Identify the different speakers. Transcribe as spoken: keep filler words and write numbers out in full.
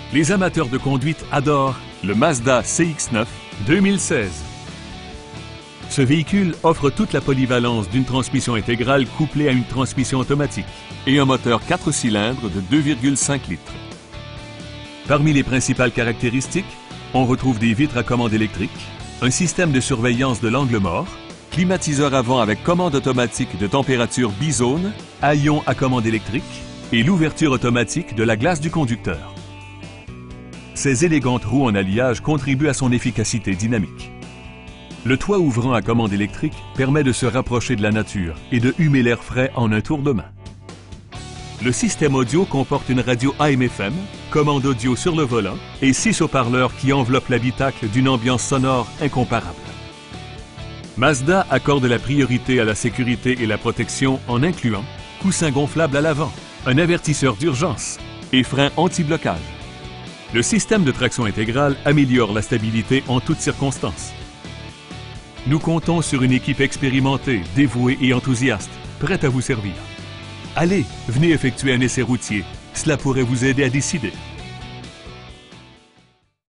Speaker 1: Les amateurs de conduite adorent le Mazda C X neuf deux mille seize. Ce véhicule offre toute la polyvalence d'une transmission intégrale couplée à une transmission automatique et un moteur quatre cylindres de deux virgule cinq litres. Parmi les principales caractéristiques, on retrouve des vitres à commande électrique, un système de surveillance de l'angle mort, climatiseur avant avec commande automatique de température bizone, haillons à commande électrique et l'ouverture automatique de la glace du conducteur. Ces élégantes roues en alliage contribuent à son efficacité dynamique. Le toit ouvrant à commande électrique permet de se rapprocher de la nature et de humer l'air frais en un tour de main. Le système audio comporte une radio A M F M, commande audio sur le volant et six haut-parleurs qui enveloppent l'habitacle d'une ambiance sonore incomparable. Mazda accorde la priorité à la sécurité et la protection en incluant coussin gonflable à l'avant, un avertisseur d'urgence et frein anti-blocage. Le système de traction intégrale améliore la stabilité en toutes circonstances. Nous comptons sur une équipe expérimentée, dévouée et enthousiaste, prête à vous servir. Allez, venez effectuer un essai routier. Cela pourrait vous aider à décider.